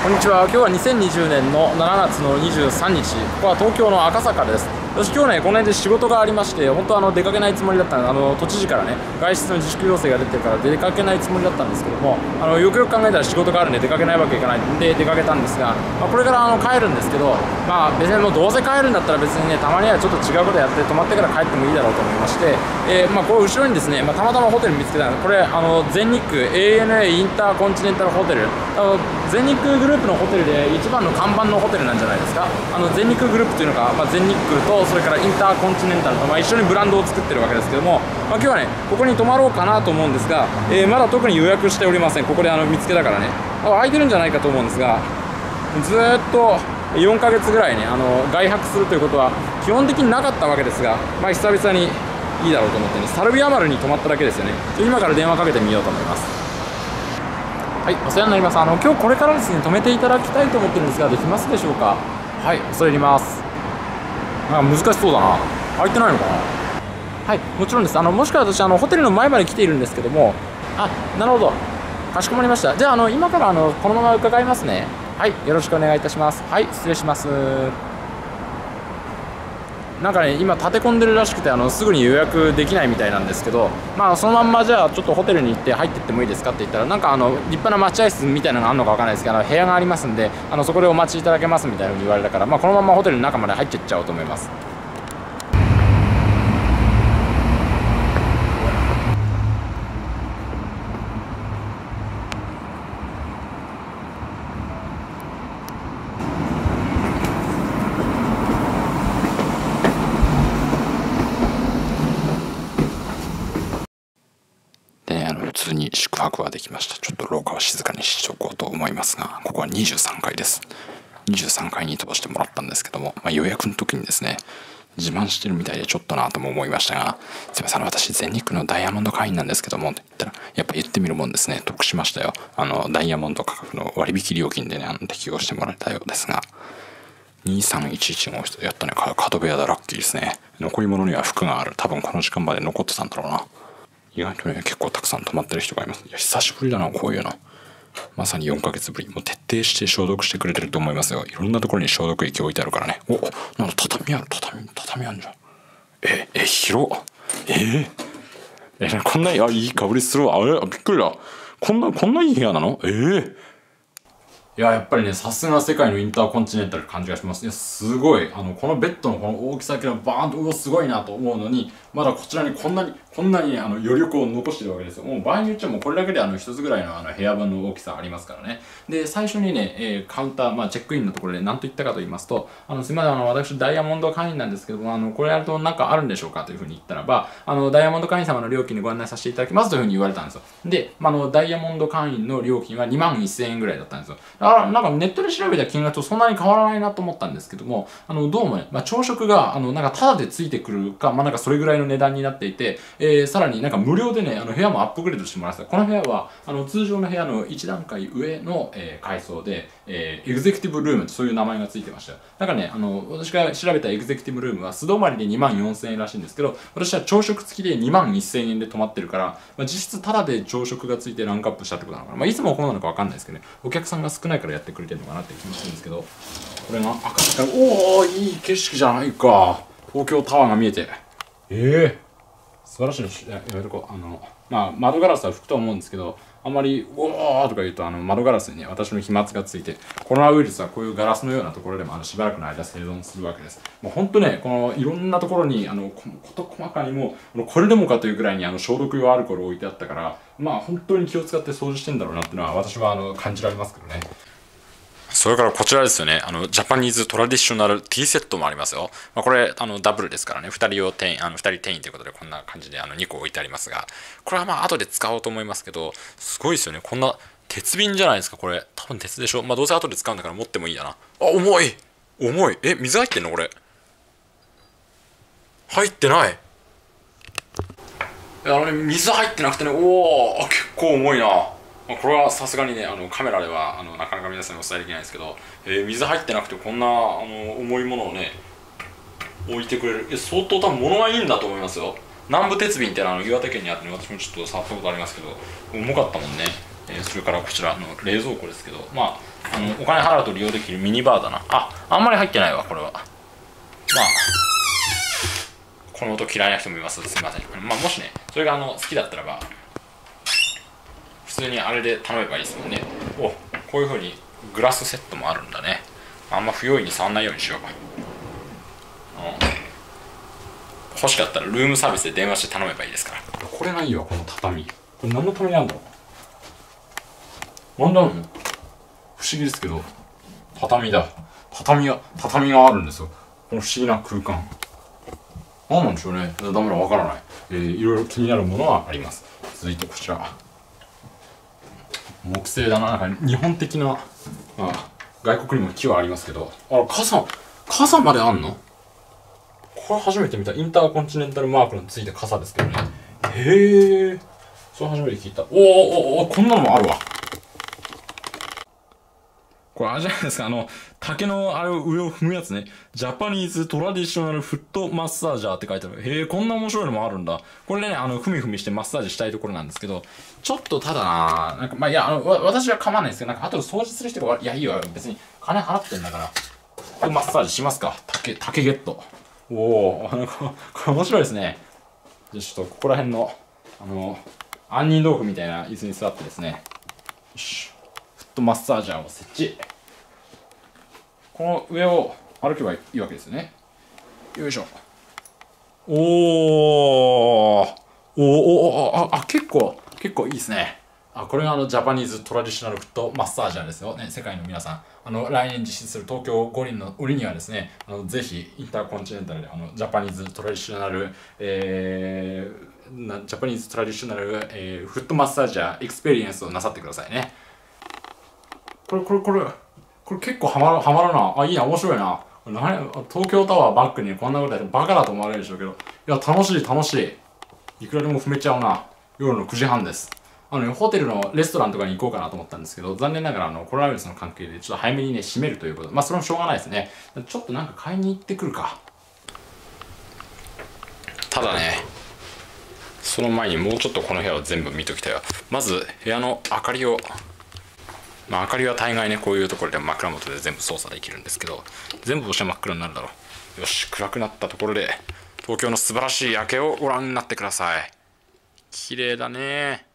こんにちは。今日は2020年の7月の23日。ここは東京の赤坂です。私今日ね、この辺で仕事がありまして、本当は出かけないつもりだったんで、都知事からね、外出の自粛要請が出てから出かけないつもりだったんですけども、よくよく考えたら仕事があるんで出かけないわけいかないんで出かけたんですが、これから帰るんですけど、別にもうどうせ帰るんだったら別にね、たまにはちょっと違うことやって泊まってから帰ってもいいだろうと思いまして、こう後ろにですね、たまたまホテル見つけたんです。これ全日空 ANA インターコンチネンタルホテル、全日空グループのホテルで一番の看板のホテルなんじゃないですか。全日空グループというのが、全日空とそれからインターコンチネンタルと、一緒にブランドを作ってるわけですけども、今日はねここに泊まろうかなと思うんですが、まだ特に予約しておりません。ここで見つけたからね、空いてるんじゃないかと思うんですが、ずーっと4ヶ月ぐらいね外泊するということは基本的になかったわけですが、久々にいいだろうと思ってね、サルビア丸に泊まっただけですよね。今から電話かけてみようと思います。はい、お世話になります。今日これからですね、止めていただきたいと思ってるんですが、できますでしょうか。はい、恐れ入ります。難しそうだな。空いてないのかな。はい、もちろんです。もしくは私ホテルの前まで来ているんですけども、なるほど、かしこまりました。じゃあ今からこのまま伺いますね。はい、よろしくお願いいたします。はい、失礼します。なんかね、今立て込んでるらしくてすぐに予約できないみたいなんですけど、そのまんまじゃあちょっとホテルに行って入ってってもいいですかって言ったら、なんか立派な待合室みたいなのがあるのかわからないですけど、部屋がありますんでそこでお待ちいただけますみたいなふうに言われたから、このままホテルの中まで入っていっちゃおうと思います。普通に宿泊はできました。ちょっと廊下は静かにしておこうと思いますが、ここは23階です。23階に飛ばしてもらったんですけども、予約の時にですね、自慢してるみたいでちょっとなとも思いましたが、すいません、私全日空のダイヤモンド会員なんですけどもって言ったら、やっぱ言ってみるもんですね、得しましたよ。ダイヤモンド価格の割引料金でね適用してもらえたようですが、23115やったね。角部屋だ。ラッキーですね。残り物には服がある。多分この時間まで残ってたんだろうな。意外とね、結構たくさん泊まってる人がいます。いや、久しぶりだな、こういうの。まさに4ヶ月ぶり。もう徹底して消毒してくれてると思いますよ。いろんなところに消毒液置いてあるからね。なんか畳ある。畳あるじゃん。広っ。こんな、いい香りするわ。びっくりだ。こんないい部屋なの？いや、やっぱりね、さすが世界のインターコンチネンタル感じがします。いや、すごい。このベッドのこの大きさだけでバーンと、すごいなと思うのに、まだこちらにこんなに余力を残してるわけですよ。もう場合によっちゃもうこれだけで一つぐらいの部屋分の大きさありますからね。で、最初にね、カウンター、チェックインのところで何と言ったかと言いますと、すみません、私ダイヤモンド会員なんですけども、これやるとなんかあるんでしょうかというふうに言ったらば、ダイヤモンド会員様の料金でご案内させていただきますというふうに言われたんですよ。で、ダイヤモンド会員の料金は21,000円ぐらいだったんですよ。なんかネットで調べた金額とそんなに変わらないなと思ったんですけども、どうもね、朝食がなんかタダでついてくるか、なんかそれぐらいの値段になっていて、さらになんか無料でね、部屋もアップグレードしてもらってた。この部屋は通常の部屋の1段階上の、階層で、エグゼクティブルームってそういう名前がついてましたよ。だからね、私が調べたエグゼクティブルームは素泊まりで24,000円らしいんですけど、私は朝食付きで21,000円で泊まってるから、実質タダで朝食がついてランクアップしたってことなのかな。いつもこうなのかわかんないですけどね、お客さんが少ないからやってくれてるのかなって気もするんですけど、これが赤坂、いい景色じゃないか。東京タワーが見えて、素晴らしいです。窓ガラスは拭くと思うんですけど、あんまりとか言うと窓ガラスにね、私の飛沫がついて、コロナウイルスはこういうガラスのようなところでもしばらくの間生存するわけです。もう本当ね、このいろんなところに事細かにもこれでもかというぐらいに消毒用アルコールを置いてあったから、本当に気を使って掃除してんだろうなっていうのは私は感じられますけどね。それからこちらですよね。ジャパニーズトラディショナルティーセットもありますよ。これ、ダブルですからね。2人用定員、2人定員ということで、こんな感じで2個置いてありますが、これは後で使おうと思いますけど、すごいですよね。こんな、鉄瓶じゃないですか、これ。多分鉄でしょ。どうせ後で使うんだから持ってもいいやな。重い。水入ってんのこれ。入ってない。水入ってなくてね、結構重いな。これはさすがにね、カメラではなかなか皆さんにお伝えできないですけど、水入ってなくてこんな重いものをね置いてくれる。相当多分物がいいんだと思いますよ。南部鉄瓶って岩手県にあってね、私もちょっと触ったことありますけど、重かったもんね。 それからこちらの冷蔵庫ですけど、お金払うと利用できるミニバーだな。あんまり入ってないわ、これは。この音嫌いな人もいます。すみません。もしね、それが好きだったらば、普通にあれで頼めばいいですもんね。こういう風にグラスセットもあるんだね。あんま不用意に触んないようにしようか。欲しかったらルームサービスで電話して頼めばいいですから。これがいいわ、この畳。これ何のためにあるんだろう。なんだろう、不思議ですけど、畳だ。畳があるんですよ。この不思議な空間。何なんでしょうね。ダメだ、わからない。いろいろ気になるものはあります。続いてこちら。木製だな。なんか日本的な、外国にも木はありますけど、傘まであんの？これ初めて見た。インターコンチネンタルマークのついた傘ですけどね。へえ。それ初めて聞いた。こんなのもあるわ。これあれじゃないですか、竹のあれを上を踏むやつね。ジャパニーズトラディショナルフットマッサージャーって書いてある。へえ、こんな面白いのもあるんだ。これね、ふみふみしてマッサージしたいところなんですけど、ちょっとただな、なんか、いや、私は構わないですけど、なんか、後で掃除する人が、いや、いいわ、別に金払ってんだから、マッサージしますか。竹ゲット。これ面白いですね。じゃあちょっと、ここら辺の、杏仁豆腐みたいな椅子に座ってですね、よし。フットマッサージャーを設置。この上を歩けばいいわけですよね。よいしょ。結構いいですね。これがジャパニーズトラディショナルフットマッサージャーですよね。世界の皆さん、来年実施する東京五輪の折にはですね、ぜひインターコンチネンタルでジャパニーズトラディショナル、フットマッサージャーエクスペリエンスをなさってくださいね。これ結構ハマるな。いいな、面白いな。東京タワーバックにこんなことやってバカだと思われるでしょうけど、いや、楽しい。いくらでも踏めちゃうな。夜の9時半です。ホテルのレストランとかに行こうかなと思ったんですけど、残念ながらコロナウイルスの関係でちょっと早めにね、閉めるということで、それもしょうがないですね。ちょっとなんか買いに行ってくるか。ただね、その前にもうちょっとこの部屋を全部見ときたいわ。まず、部屋の明かりを、明かりは大概ね、こういうところで枕元で全部操作できるんですけど、全部押して真っ暗になるだろう。よし、暗くなったところで、東京の素晴らしい夜景をご覧になってください。綺麗だね。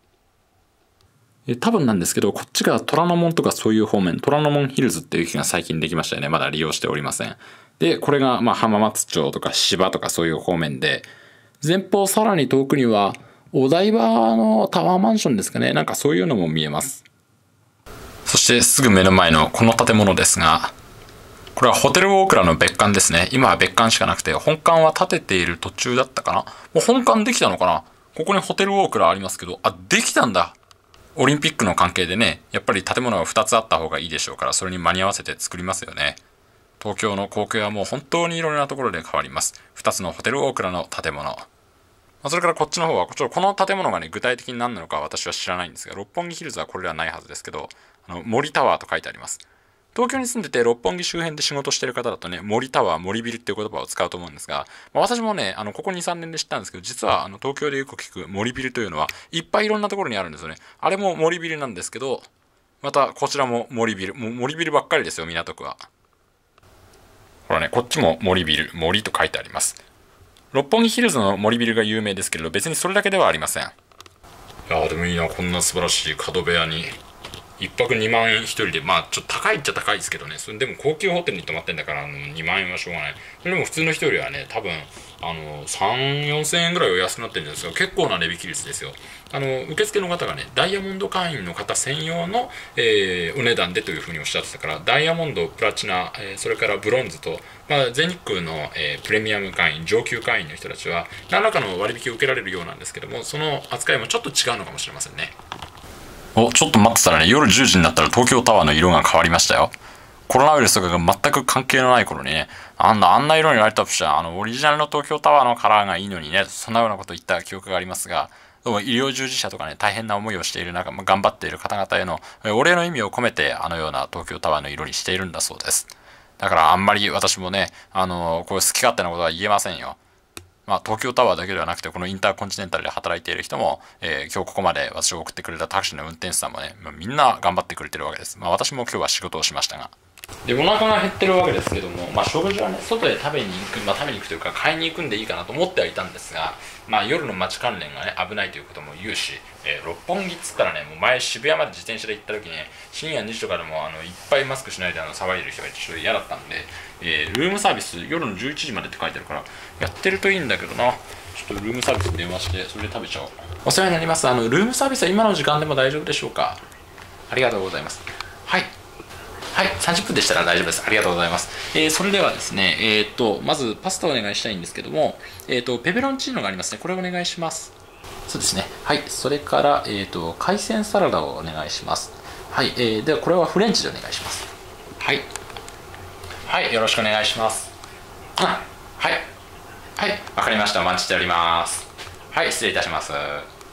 多分なんですけど、こっちが虎ノ門とかそういう方面、虎ノ門ヒルズっていう駅が最近できましたよね。まだ利用しておりません。で、これが浜松町とか芝とかそういう方面で、前方さらに遠くには、お台場のタワーマンションですかね。なんかそういうのも見えます。そしてすぐ目の前のこの建物ですが、これはホテルオークラの別館ですね。今は別館しかなくて、本館は建てている途中だったかな。もう本館できたのかな。ここにホテルオークラありますけど、できたんだ。オリンピックの関係でね、やっぱり建物が2つあった方がいいでしょうから、それに間に合わせて作りますよね。東京の光景はもう本当にいろいろなところで変わります。2つのホテルオークラの建物。それからこっちの方は、この建物がね、具体的に何なのかは私は知らないんですが、六本木ヒルズはこれではないはずですけど、森タワーと書いてあります。東京に住んでて六本木周辺で仕事してる方だとね、森タワー、森ビルっていう言葉を使うと思うんですが、私もね、ここ2、3年で知ったんですけど、実は東京でよく聞く森ビルというのは、いっぱいいろんなところにあるんですよね。あれも森ビルなんですけど、またこちらも森ビル。もう森ビルばっかりですよ、港区は。ほらね、こっちも森ビル、森と書いてあります。六本木ヒルズの森ビルが有名ですけれど、別にそれだけではありません。いやでもいいな、こんな素晴らしい角部屋に。1泊2万円1人で、ちょっと高いっちゃ高いですけどね、それでも高級ホテルに泊まってんだから2万円はしょうがない。でも普通の人よりはね、多分3、4千円ぐらいは安くなってるんですが、結構な値引き率ですよ。受付の方がね、ダイヤモンド会員の方専用の、お値段でというふうにおっしゃってたから、ダイヤモンド、プラチナ、それからブロンズと、全日空の、プレミアム会員、上級会員の人たちは、何らかの割引を受けられるようなんですけども、その扱いもちょっと違うのかもしれませんね。ちょっと待ってたらね、夜10時になったら東京タワーの色が変わりましたよ。コロナウイルスとかが全く関係のない頃にね、あんな色にライトアップしたオリジナルの東京タワーのカラーがいいのにね、そんなようなこと言った記憶がありますが、どうも医療従事者とかね、大変な思いをしている中、頑張っている方々へのお礼の意味を込めて、ような東京タワーの色にしているんだそうです。だからあんまり私もね、こういう好き勝手なことは言えませんよ。 東京タワーだけではなくてこのインターコンチネンタルで働いている人も、今日ここまで私を送ってくれたタクシーの運転手さんもね、みんな頑張ってくれてるわけです。私も今日は仕事をしましたが、でお腹が減ってるわけですけども、食事はね外で食べに行く、食べに行くというか買いに行くんでいいかなと思ってはいたんですが、夜の街関連がね危ないということも言うし、六本木っつったらね、もう前渋谷まで自転車で行った時に、深夜2時とかでもいっぱいマスクしないで騒いでる人がいてちょっと嫌だったんで、ルームサービス夜の11時までって書いてあるからやってるといいんだけどな。ちょっとルームサービスに電話してそれで食べちゃおう。お世話になります。ルームサービスは今の時間でも大丈夫でしょうか？ありがとうございます。はい、30分でしたら大丈夫です。ありがとうございます。それではですね、まずパスタをお願いしたいんですけども、ペペロンチーノがありますね。これをお願いします。そうですね。はい、それから、海鮮サラダをお願いします。はい、ではこれはフレンチでお願いします。はい。はい、よろしくお願いします。はい。はい、わかりました。お待ちしております。はい、失礼いたします。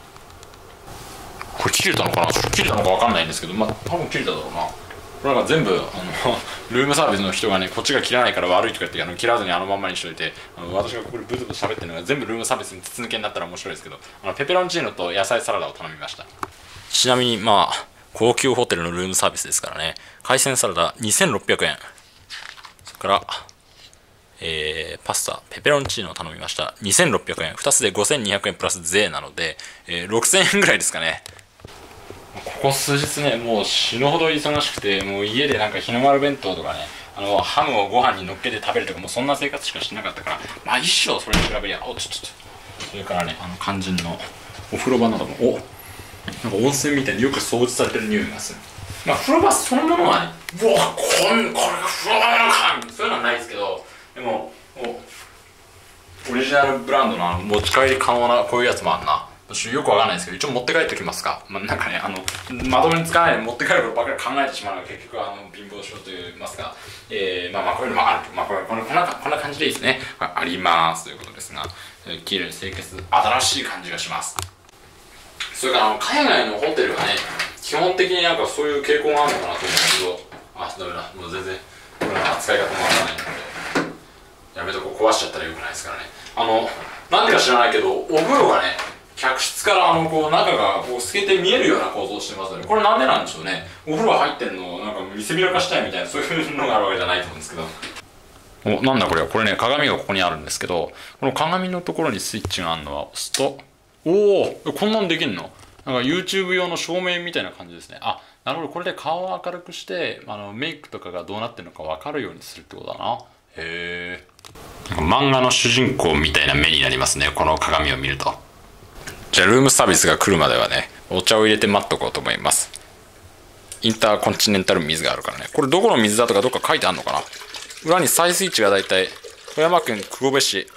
これ切れたのかな？切れたのかわかんないんですけど、多分切れただろうな。これなんか全部ルームサービスの人がね、こっちが切らないから悪いとか言って切らずにまんまにしといて、私がここでブツブツ喋ってるのが全部ルームサービスに筒抜けになったら面白いですけど、ペペロンチーノと野菜サラダを頼みました。ちなみに高級ホテルのルームサービスですからね、海鮮サラダ2600円、それからパスタペペロンチーノを頼みました。2600円、2つで5200円プラス税なので、6000円ぐらいですかね。ここ数日ね、もう死ぬほど忙しくて、もう家でなんか日の丸弁当とかね、ハムをご飯に乗っけて食べるとか、もうそんな生活しかしてなかったから、一生それに比べりゃ、それからね、肝心のお風呂場なども、なんか温泉みたいによく掃除されてる匂いがする。風呂場そのものはね、これが風呂場なのかそういうのはないですけど、でもオリジナルブランドの持ち帰り可能なこういうやつもあるな。私よくわかんないですけど、一応持って帰ってきますか。なんかね、まともに使わないで持って帰ることばっかり考えてしまうのが結局貧乏症といいますか、こういうのもある。こんな感じでいいですね。ありますということですが、綺麗に清潔、新しい感じがします。それから海外のホテルはね、基本的になんかそういう傾向があるのかなと思うんだけど、ダメだ、もう全然これの扱い方もわからないので、やめとこう、壊しちゃったらよくないですからね。なんでか知らないけど、お風呂がね、客室から中が透けて見えるような構造をしてますよね。これなんでなんでしょうね。お風呂入ってるのをなんか見せびらかしたいみたいな、そういうのがあるわけじゃないと思うんですけど。なんだこれは。これね、鏡がここにあるんですけど、この鏡のところにスイッチがあるのは押すと、こんなんできんの？なんか YouTube 用の照明みたいな感じですね。なるほど。これで顔を明るくして、メイクとかがどうなってるのか分かるようにするってことだな。へえ。漫画の主人公みたいな目になりますね、この鏡を見ると。じゃあルームサービスが来るまではね、お茶を入れて待っとこうと思います。インターコンチネンタル水があるからね。これどこの水だとかどっか書いてあるのかな。裏に採水池がだいたい富山県黒部市、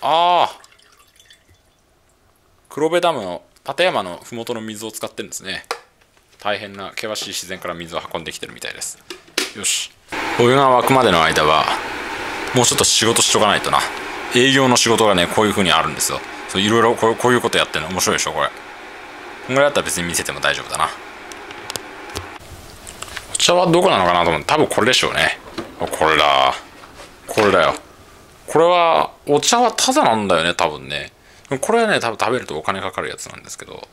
黒部ダムの立山の麓の水を使ってるんですね。大変な険しい自然から水を運んできてるみたいです。よし、お湯が沸くまでの間はもうちょっと仕事しとかないとな。営業の仕事がね、こういう風にあるんですよ。いろいろこういうことやってるの面白いでしょ。これこんぐらいだったら別に見せても大丈夫だな。お茶はどこなのかなと思って、多分これでしょうね。これだよ。これはお茶はタダなんだよね、多分ね。これはね、多分食べるとお金かかるやつなんですけど、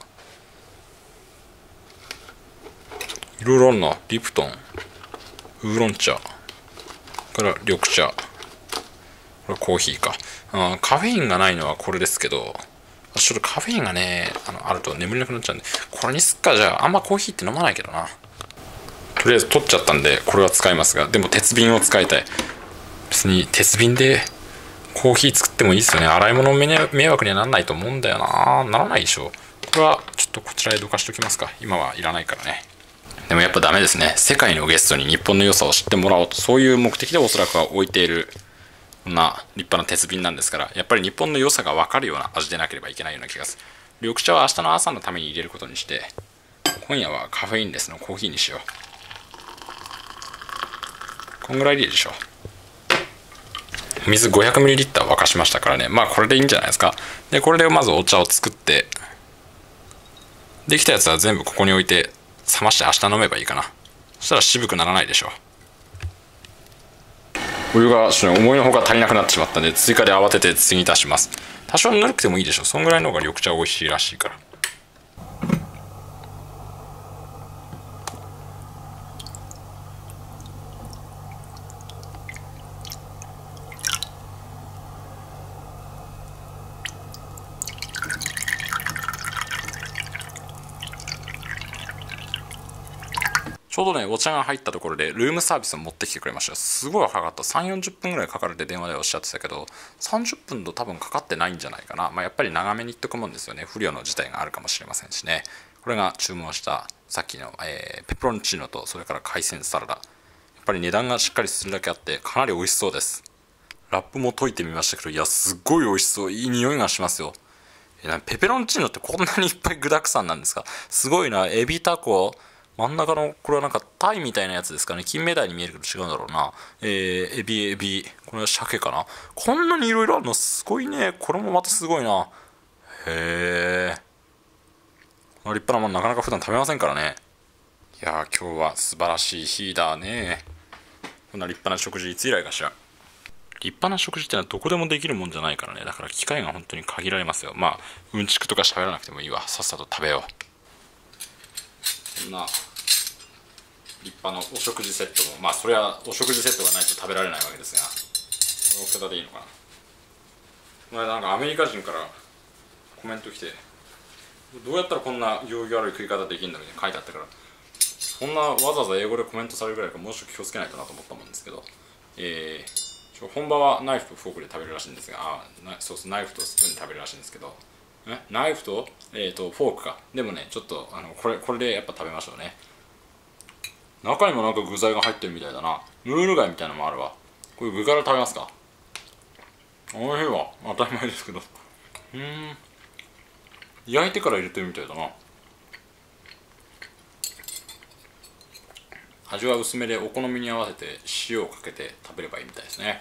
いろいろあるな。リプトン、ウーロン茶から緑茶、これコーヒーか。カフェインがないのはこれですけど、ちょっとカフェインがね、あると眠れなくなっちゃうんで、これにすっか。じゃあ、あんまコーヒーって飲まないけどな。とりあえず取っちゃったんで、これは使いますが、でも鉄瓶を使いたい。別に鉄瓶でコーヒー作ってもいいですよね。洗い物迷惑にはならないと思うんだよな。ならないでしょ。これはちょっとこちらへどかしときますか。今はいらないからね。でもやっぱダメですね。世界のゲストに日本の良さを知ってもらおうと、そういう目的でおそらくは置いている、こんな立派な鉄瓶なんですから、やっぱり日本の良さが分かるような味でなければいけないような気がする。緑茶は明日の朝のために入れることにして、今夜はカフェインレスのコーヒーにしよう。こんぐらいでいいでしょう。水 500ml 沸かしましたからね。これでいいんじゃないですか。でこれでまずお茶を作って、できたやつは全部ここに置いて冷まして明日飲めばいいかな。そしたら渋くならないでしょう。お湯が思いのほか足りなくなってしまったので、追加で慌てて次に出します。 多少ぬるくてもいいでしょ。そんぐらいの方が緑茶美味しいらしいから。ちょうどね、お茶が入ったところでルームサービスを持ってきてくれました。すごい早かった。3、40分ぐらいかかるって電話でおっしゃってたけど、30分と多分かかってないんじゃないかな。やっぱり長めに言っとくもんですよね。不慮の事態があるかもしれませんしね。これが注文したさっきの、ペペロンチーノと、それから海鮮サラダ。やっぱり値段がしっかりするだけあって、かなり美味しそうです。ラップも溶いてみましたけど、いや、すっごい美味しそう。いい匂いがしますよ。ペペロンチーノってこんなにいっぱい具沢山なんですか？すごいな。エビ、タコ、真ん中のこれはなんかタイみたいなやつですかね。金目鯛に見えるけど違うんだろうな。エビ、これは鮭かな。こんなにいろいろあるのすごいね。これもまたすごいな。へえ。この立派なもんなかなか普段食べませんからね。いやー、今日は素晴らしい日だね。こんな立派な食事いつ以来かしら。立派な食事ってのはどこでもできるもんじゃないからね。だから機会が本当に限られますよ。うんちくとか喋らなくてもいいわ。さっさと食べよう。こんな立派なお食事セットも、それはお食事セットがないと食べられないわけですが、この大きさでいいのかな。これなんかアメリカ人からコメント来て、どうやったらこんな行儀悪い食い方できるんだみたいな書いてあったから、そんなわざわざ英語でコメントされるぐらいかもうちょっと気をつけないとなと思ったもんですけど、本場はナイフとフォークで食べるらしいんですが、そうそう、ナイフとスプーンで食べるらしいんですけど、ナイフと、フォークか。でもね、ちょっとこれでやっぱ食べましょうね。中にもなんか具材が入ってるみたいだな。ムール貝みたいなのもあるわ。これ具から食べますか？おいしいわ。当たり前ですけど。焼いてから入れてるみたいだな。味は薄めでお好みに合わせて塩をかけて食べればいいみたいですね。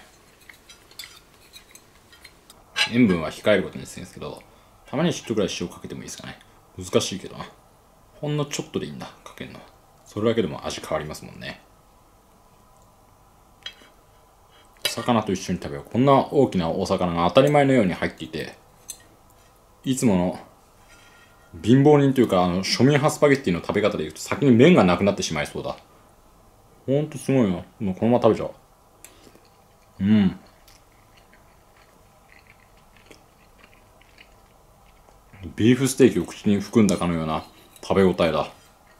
塩分は控えることにしてるんですけど、たまにちょっとぐらい塩かけてもいいですかね。難しいけどな。ほんのちょっとでいいんだ、かけるのは。それだけでも味変わりますもんね。お魚と一緒に食べよう。こんな大きなお魚が当たり前のように入っていて、いつもの貧乏人というか庶民派スパゲッティの食べ方で言うと先に麺がなくなってしまいそうだ。ほんとすごいな。もうこのまま食べちゃおう。ビーフステーキを口に含んだかのような食べ応えだ。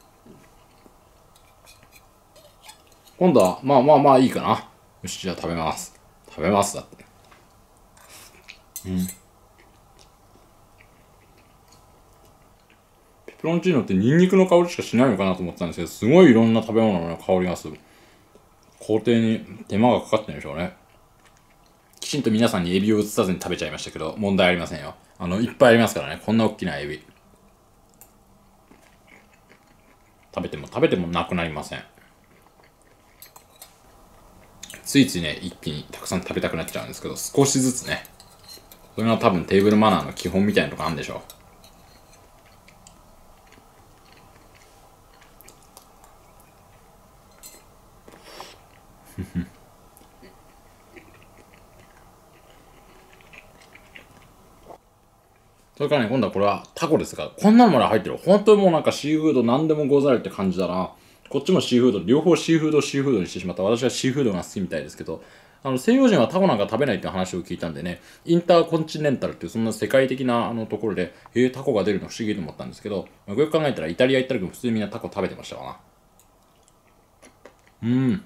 今度は、いいかな。よし、じゃあ食べます。食べますだって。ペペロンチーノってニンニクの香りしかしないのかなと思ってたんですけど、すごいいろんな食べ物の香りがする。工程に手間がかかってるんでしょうね。きちんと皆さんにエビを移さずに食べちゃいましたけど、問題ありませんよ。いっぱいありますからね。こんな大きなエビ。食べてもなくなりません。ついついね、一気にたくさん食べたくなっちゃうんですけど、少しずつね。それが多分テーブルマナーの基本みたいなとこあるんでしょう。それからね、今度はこれはタコですが、こんなのまで入ってる。本当にもうなんかシーフード何でもござるって感じだな。こっちもシーフード、両方シーフードにしてしまった。私はシーフードが好きみたいですけど、西洋人はタコなんか食べないって話を聞いたんでね、インターコンチネンタルっていうそんな世界的なところで、タコが出るの不思議と思ったんですけど、よく考えたらイタリア行った時も普通にみんなタコ食べてましたわな。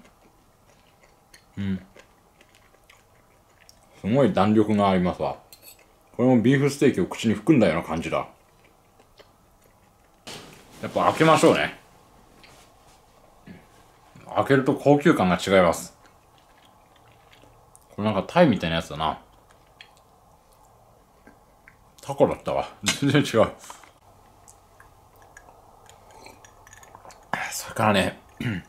すごい弾力がありますわ。これもビーフステーキを口に含んだような感じだ。やっぱ開けましょうね。開けると高級感が違います。これなんかタイみたいなやつだな。タコだったわ。全然違う。それからね、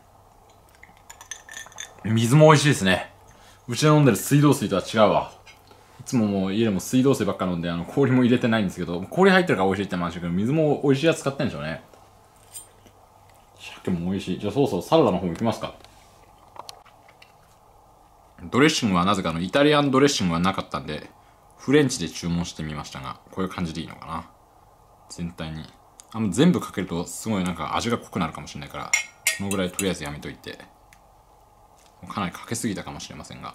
水も美味しいですね。うちで飲んでる水道水とは違うわ。いつももう家でも水道水ばっか飲んで氷も入れてないんですけど、氷入ってるから美味しいって話だけど、水も美味しいやつ使ってんでしょうね。鮭も美味しい。じゃあそろそろサラダの方行きますか。ドレッシングはなぜかイタリアンドレッシングはなかったんで、 フレンチで注文してみましたが、こういう感じでいいのかな。全体に。全部かけるとすごいなんか味が濃くなるかもしれないから、このぐらいとりあえずやめといて。かなりかけすぎたかもしれませんが。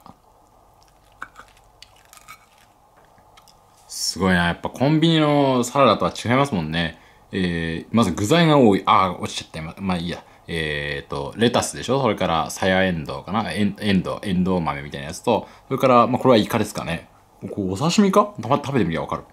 すごいな。やっぱコンビニのサラダとは違いますもんね。まず具材が多い。落ちちゃった。まあいいや。レタスでしょ。それからサヤエンドウかな。エンドウ豆みたいなやつと、それから、これはイカですかね。これお刺身か食べてみりゃわかる。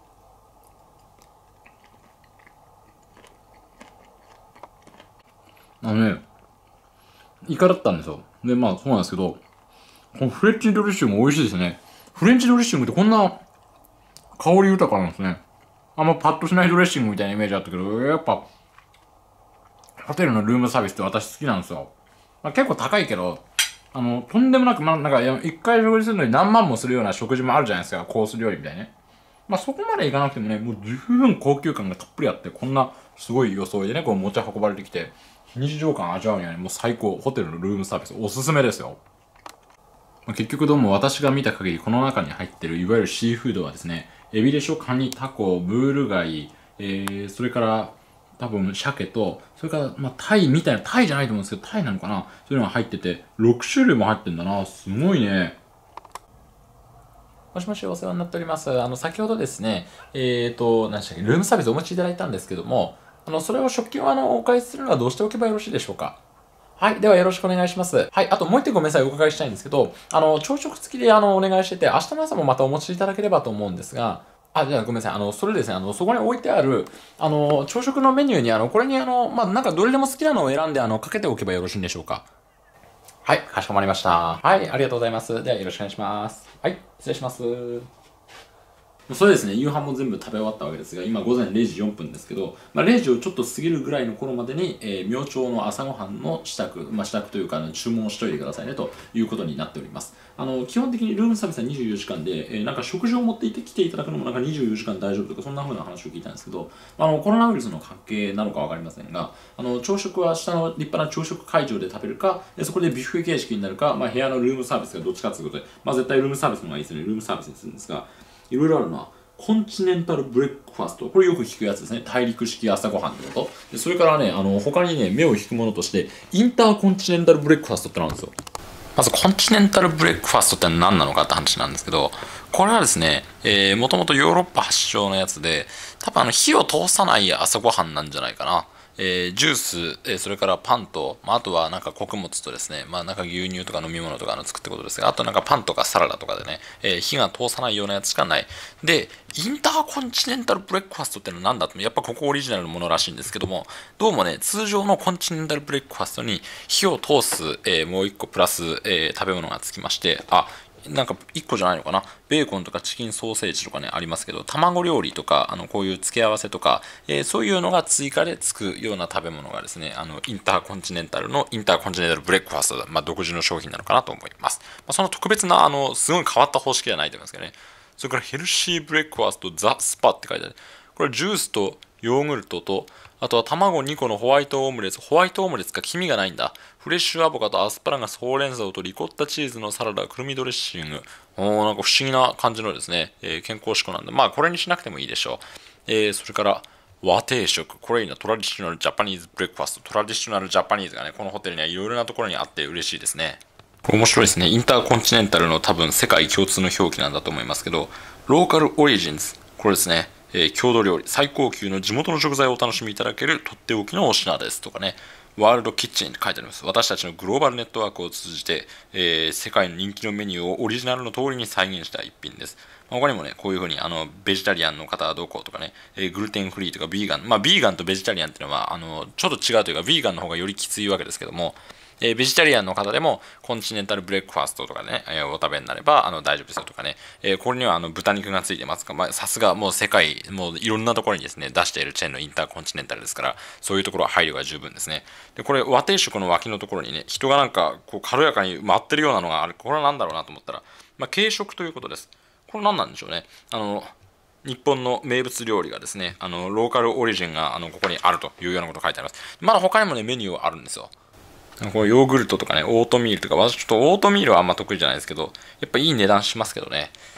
イカだったんですよ。で、そうなんですけど、このフレンチドレッシングも美味しいですね。フレンチドレッシングってこんな香り豊かなんですね。パッとしないドレッシングみたいなイメージあったけど、やっぱ、ホテルのルームサービスって私好きなんですよ。結構高いけど、とんでもなく、一回食事するのに何万もするような食事もあるじゃないですか。コース料理みたいね。そこまでいかなくてもね、もう十分高級感がたっぷりあって、こんなすごい装いでね、こう持ち運ばれてきて、日常感味わうにはね、もう最高。ホテルのルームサービスおすすめですよ。結局どうも私が見た限り、この中に入ってるいわゆるシーフードはですね、エビでしょ、カニ、タコ、ムール貝、それから多分鮭と、それからタイみたいな、タイじゃないと思うんですけど、タイなのかな、そういうのが入ってて、6種類も入ってんだな。すごいね。もしもし、お世話になっております。先ほどですね、何でしたっけ、ルームサービスお持ちいただいたんですけども、それを食器をお返しするのはどうしておけばよろしいでしょうか。はい。ではよろしくお願いします。はい。あともう一点ごめんなさい。お伺いしたいんですけど、朝食付きでお願いしてて、明日の朝もまたお持ちいただければと思うんですが、じゃあごめんなさい。それですね、そこに置いてある、朝食のメニューに、これになんかどれでも好きなのを選んで、かけておけばよろしいんでしょうか。はい。かしこまりました。はい。ありがとうございます。ではよろしくお願いします。はい。失礼します。それですね、夕飯も全部食べ終わったわけですが、今午前0時4分ですけど、0時をちょっと過ぎるぐらいの頃までに、明朝の朝ごはんの支度、支度というか、注文をしといてくださいねということになっております。基本的にルームサービスは24時間で、なんか食事を持ってきていただくのもなんか24時間大丈夫とか、そんな風な話を聞いたんですけど、コロナウイルスの関係なのかわかりませんが、朝食は下の立派な朝食会場で食べるか、そこでビュッフェ形式になるか、部屋のルームサービスがどっちかということで、絶対ルームサービスの方がいいですね。ルームサービスにするんですが、いろいろあるのは、コンチネンタルブレックファスト。これよく聞くやつですね。大陸式朝ごはんってこと。でそれからね、他にね、目を引くものとして、インターコンチネンタルブレックファストってのあるんですよ。まず、コンチネンタルブレックファストって何なのかって話なんですけど、これはですね、もともとヨーロッパ発祥のやつで、多分火を通さない朝ごはんなんじゃないかな。ジュース、それからパンと、あとはなんか穀物とですね、なんか牛乳とか飲み物とか作ってことですが、あとなんかパンとかサラダとかでね、火が通さないようなやつしかない。で、インターコンチネンタルブレックファストってのは何だと、やっぱここオリジナルのものらしいんですけども、どうもね、通常のコンチネンタルブレックファストに火を通す、もう一個プラス、食べ物がつきまして、なんか1個じゃないのかな、ベーコンとかチキンソーセージとかねありますけど、卵料理とかこういう付け合わせとか、そういうのが追加でつくような食べ物がですね、インターコンチネンタルのインターコンチネンタルブレックファースト、独自の商品なのかなと思います。その特別なすごい変わった方式じゃないと思いますけどね。それからヘルシーブレックファーストザ・スパって書いてある。これジュースとヨーグルトと、あとは卵2個のホワイトオムレツ。ホワイトオムレツか黄身がないんだ。フレッシュアボカド、アスパラガス、ほうれん草とリコッタチーズのサラダ、くるみドレッシング。なんか不思議な感じのですね、健康志向なんで、これにしなくてもいいでしょう。それから和定食。これいいな。トラディショナルジャパニーズブレックファスト。トラディショナルジャパニーズがね、このホテルにはいろいろなところにあって嬉しいですね。面白いですね。インターコンチネンタルの多分世界共通の表記なんだと思いますけど、ローカルオリジンズ。これですね。郷土料理、最高級の地元の食材をお楽しみいただけるとっておきのお品ですとかね、ワールドキッチンって書いてあります。私たちのグローバルネットワークを通じて、世界の人気のメニューをオリジナルの通りに再現した一品です。他にもね、こういう風にベジタリアンの方はどことかね、グルテンフリーとかビーガン、ビーガンとベジタリアンっていうのはちょっと違うというか、ビーガンの方がよりきついわけですけども、ベジタリアンの方でもコンチネンタルブレックファーストとかね、お食べになれば大丈夫ですよとかね、これには豚肉がついてますが、さすがもう世界、もういろんなところにですね、出しているチェーンのインターコンチネンタルですから、そういうところは配慮が十分ですね。で、これ和定食の脇のところにね、人がなんかこう軽やかに舞ってるようなのがある。これは何だろうなと思ったら、軽食ということです。これ何なんでしょうね。日本の名物料理がですね、ローカルオリジンがここにあるというようなことが書いてあります。まだ他にもね、メニューはあるんですよ。こうヨーグルトとかね、オートミールとか、私ちょっとオートミールはあんま得意じゃないですけど、やっぱいい値段しますけどね。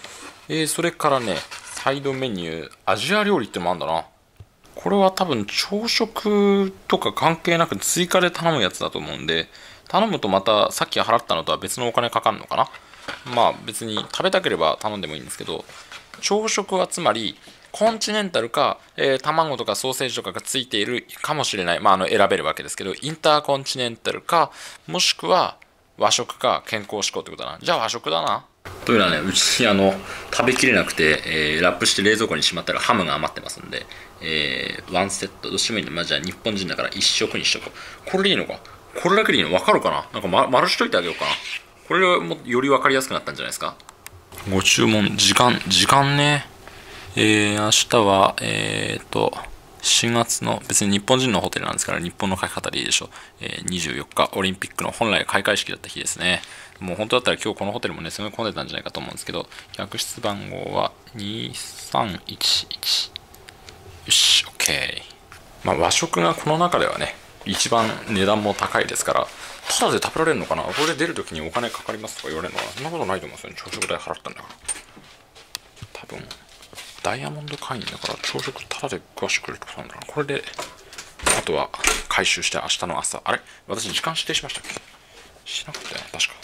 それからね、サイドメニュー、アジア料理ってのもあるんだな。これは多分朝食とか関係なく追加で頼むやつだと思うんで、頼むとまたさっき払ったのとは別のお金かかるのかな。まあ別に食べたければ頼んでもいいんですけど、朝食はつまりコンチネンタルか、卵とかソーセージとかがついているかもしれない、選べるわけですけど、インターコンチネンタルか、もしくは和食か健康志向ってことだな。じゃあ和食だな。というのはね、うち食べきれなくて、ラップして冷蔵庫にしまったらハムが余ってますんで、ワンセットどうしてもいいんで、じゃあ日本人だから一食にしとこう。これでいいのか、これだけでいいの分かるかな。なんか、丸しといてあげようかな。これもより分かりやすくなったんじゃないですか。ご注文時間ね。明日は4月の、別に日本人のホテルなんですから日本の書き方でいいでしょう、24日オリンピックの本来開会式だった日ですね。もう本当だったら今日このホテルもねすごい混んでたんじゃないかと思うんですけど、客室番号は2311。よし OK。和食がこの中ではね一番値段も高いですから、ただで食べられるのかな。これで出るときにお金かかりますとか言われるのかな。そんなことないと思うんですよね。朝食代払ったんだから。多分ダイヤモンド会員だから朝食タダで食わしてくれるってことなんだな。これであとは回収して明日の朝、あれ私時間指定しましたっけ。しなかったよね確か。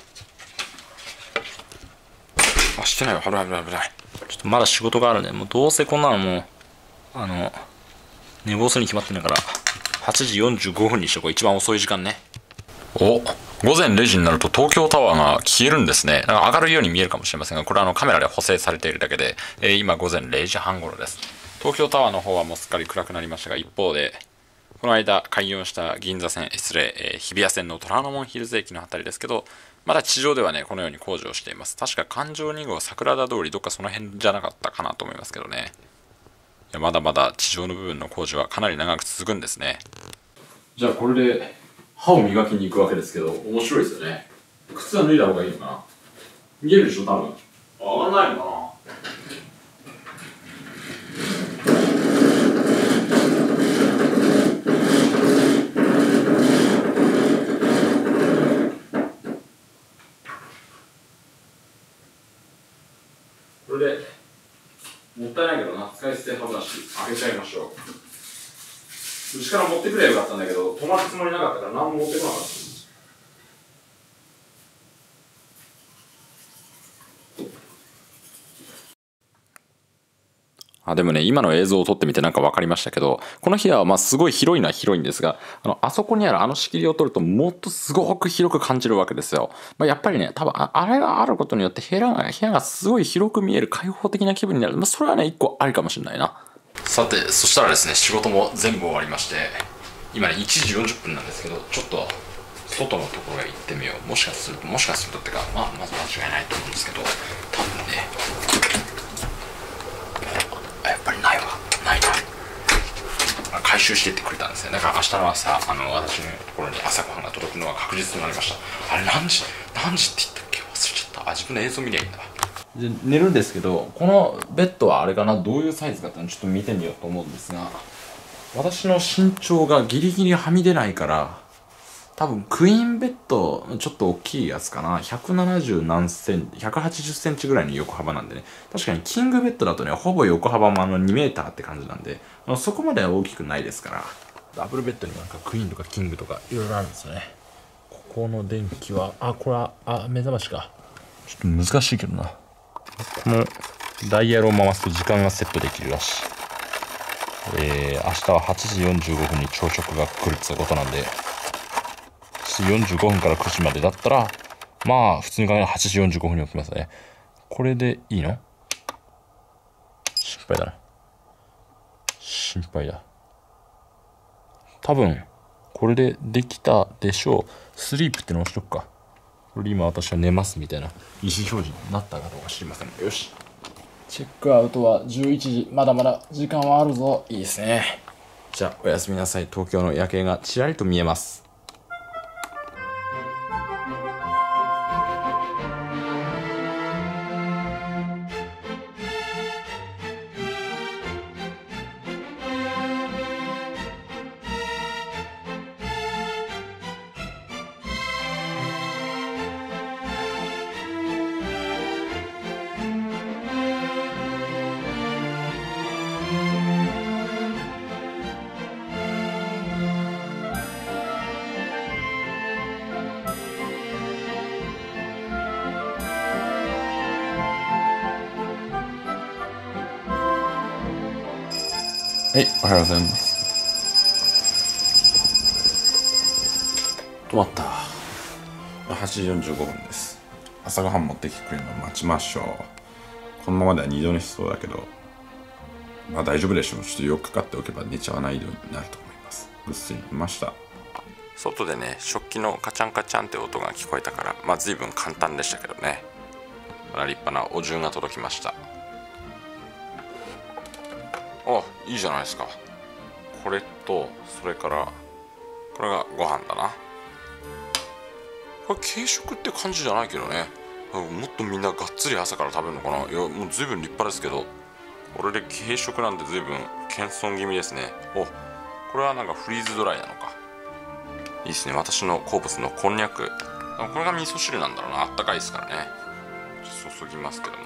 してないわ。危ない。ちょっとまだ仕事があるんで、もうどうせこんなのもう寝坊するに決まってんだから8時45分にしとこう。一番遅い時間ね。午前0時になると東京タワーが消えるんですね。なんか明るいように見えるかもしれませんが、これはカメラで補正されているだけで、今午前0時半頃です。東京タワーの方はもうすっかり暗くなりましたが、一方でこの間開業した銀座線、日比谷線の虎ノ門ヒルズ駅のあたりですけど、まだ地上ではねこのように工事をしています。確か環状2号桜田通りどっかその辺じゃなかったかなと思いますけどね。いやまだまだ地上の部分の工事はかなり長く続くんですね。じゃあこれで歯を磨きに行くわけですけど、面白いですよね。靴は脱いだ方がいいのかな。見えるでしょ多分。上がらないのかな。これでもったいないけどな、使い捨て歯ブラシ開けちゃいましょう。うちから持ってくればよかったんだけど、止まるつもりなかったから何も持ってこなかった。でもね、今の映像を撮ってみてなんか分かりましたけど、この部屋はすごい広いのは広いんですが、あそこにある仕切りを撮るともっとすごく広く感じるわけですよ。やっぱりね、多分あれがあることによって部屋がすごい広く見える開放的な気分になる。それはね、一個ありかもしれないな。さて、そしたらですね、仕事も全部終わりまして、今ね、1時40分なんですけど、ちょっと外のところへ行ってみよう。もしかするとってか、まず間違いないと思うんですけど、多分ね、やっぱりないな。回収してってくれたんですね。だから明日の朝私のところに朝ごはんが届くのは確実になりました。あれ何時って言ったっけ、忘れちゃった。自分の映像見りゃいいんだ。で寝るんですけど、このベッドはあれかな、どういうサイズかってのちょっと見てみようと思うんですが、私の身長がギリギリはみ出ないから、多分クイーンベッドちょっと大きいやつかな。170何センチ、180センチぐらいの横幅なんでね。確かにキングベッドだとね、ほぼ横幅も2メーターって感じなんで、そこまでは大きくないですから。ダブルベッドにもなんかクイーンとかキングとかいろいろあるんですよね。ここの電気は、これは、目覚ましか。ちょっと難しいけどな。このダイヤルを回すと時間がセットできるらしい。明日は8時45分に朝食が来るってことなんで、8時45分から9時までだったら、普通に考えたら8時45分に起きますね。これでいいの？心配だな。心配だ。多分、これでできたでしょう。スリープっての押しとくか。これ今私は寝ますみたいな意思表示になったかどうか知りません。よし。チェックアウトは11時。まだまだ時間はあるぞ。いいですね。じゃあおやすみなさい。東京の夜景がちらりと見えます。 はい、おはようございます。止まった。8時45分です。朝ごはん持ってきてくれるの待ちましょう。このままでは二度寝しそうだけど、まあ大丈夫でしょう。ちょっとよくかかっておけば寝ちゃわないようになると思います。ぐっすり寝ました。外でね、食器のカチャンカチャンって音が聞こえたから、まあ随分簡単でしたけどね。立派なお重が届きました。あ、いいじゃないですか。これと、それからこれがご飯だな。これ軽食って感じじゃないけどね。もっとみんながっつり朝から食べるのかな。いや、もう随分立派ですけど、これで軽食なんて随分謙遜気味ですね。お、これはなんかフリーズドライなのか。いいですね。私の好物のこんにゃく。これが味噌汁なんだろうな。あったかいですからね。注ぎますけども、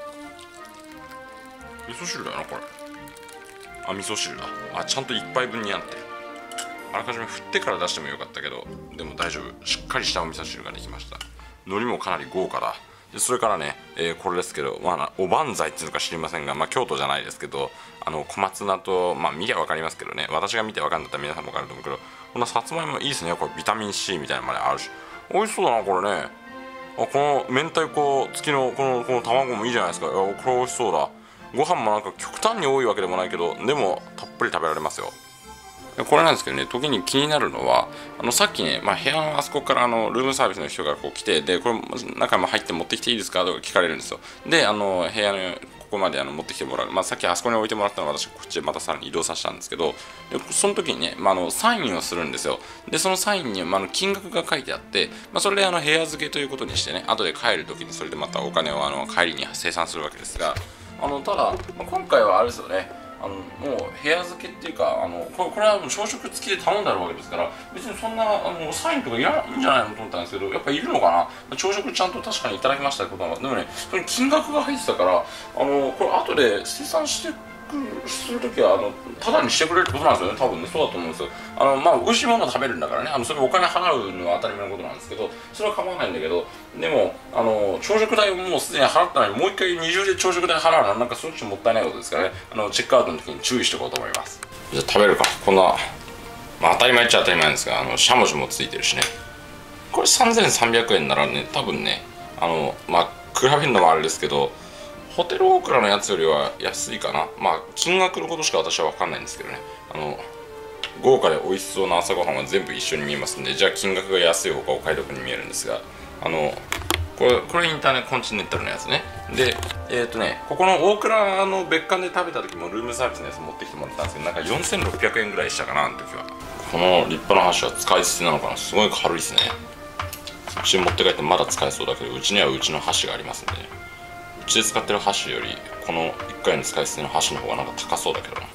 味噌汁だよなこれ。あ、味噌汁だ。あ、ちゃんと1杯分になってる。あらかじめ振ってから出してもよかったけど、でも大丈夫。しっかりしたお味噌汁ができました。海苔もかなり豪華だ。でそれからね、これですけど、まあ、おばんざいっていうのか知りませんが、まあ、京都じゃないですけど、小松菜と、まあ見りゃ分かりますけどね、私が見て分かるんだったら皆さんも分かると思うけど、このさつまいもいいですね。これビタミン C みたいなのまであるし、美味しそうだなこれね。あ、この明太子付きのこの卵もいいじゃないですか。これ美味しそうだ。ご飯もなんか極端に多いわけでもないけど、でもたっぷり食べられますよ。これなんですけどね、時に気になるのは、さっきね、まあ、部屋のあそこからルームサービスの人がこう来て、でこれ中も入って持ってきていいですかとか聞かれるんですよ。で部屋のここまで持ってきてもらう、まあ、さっきあそこに置いてもらったのを私こっちへまたさらに移動させたんですけど、でその時にね、まあ、サインをするんですよ。でそのサインに、金額が書いてあって、まあ、それで部屋付けということにしてね、後で帰る時にそれでまたお金を帰りに清算するわけですが、ただ、今回はあれですよね、もう部屋付けっていうか、これは朝食付きで頼んであるわけですから、別にそんなサインとかいらないんじゃないのと思ったんですけど、やっぱいるのかな。朝食ちゃんと確かにいただきましたってことは、でもね、それ金額が入ってたから、これ後で清算してするときはタダにしてくれるってことなんですよね。多分ね、そうだと思うんですよ。まあ美味しいものを食べるんだからね、それお金払うのは当たり前のことなんですけど、それは構わないんだけど、でも朝食代をもうすでに払ったのにもう一回二重で朝食代払うのはなんかそっちもったいないことですからね。チェックアウトの時に注意しておこうと思います。じゃあ食べるか。こんな、まあ当たり前っちゃ当たり前なんですが、しゃもじもついてるしね。これ3300円ならね、多分ね、まあ比べるのもあれですけど、ホテルオークラのやつよりは安いかな。まあ金額のことしか私は分かんないんですけどね。豪華で美味しそうな朝ごはんは全部一緒に見えますんで、じゃあ金額が安い方がお買い得に見えるんですが、これインターネコンチネンタルのやつね。でここの大倉の別館で食べた時もルームサービスのやつ持ってきてもらったんですけど、なんか4600円ぐらいしたかな、あの時は。この立派な箸は使い捨てなのかな。すごい軽いですね。うちに持って帰ってまだ使えそうだけど、うちにはうちの箸がありますんで、うちで使ってる箸よりこの1回の使い捨ての箸の方がなんか高そうだけどな。よ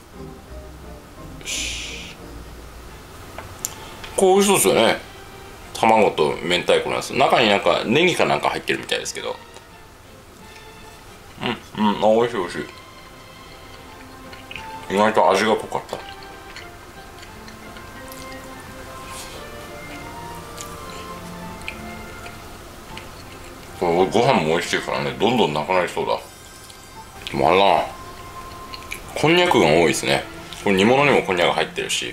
し、これ美味しそうですよね。卵と明太子なんです。中になんかネギかなんか入ってるみたいですけど、あ、美味しい美味しい。意外と味が濃かった。これご飯も美味しいからね、どんどんなくなりそうだ。でもあれだな、こんにゃくが多いですね。これ煮物にもこんにゃく入ってるし、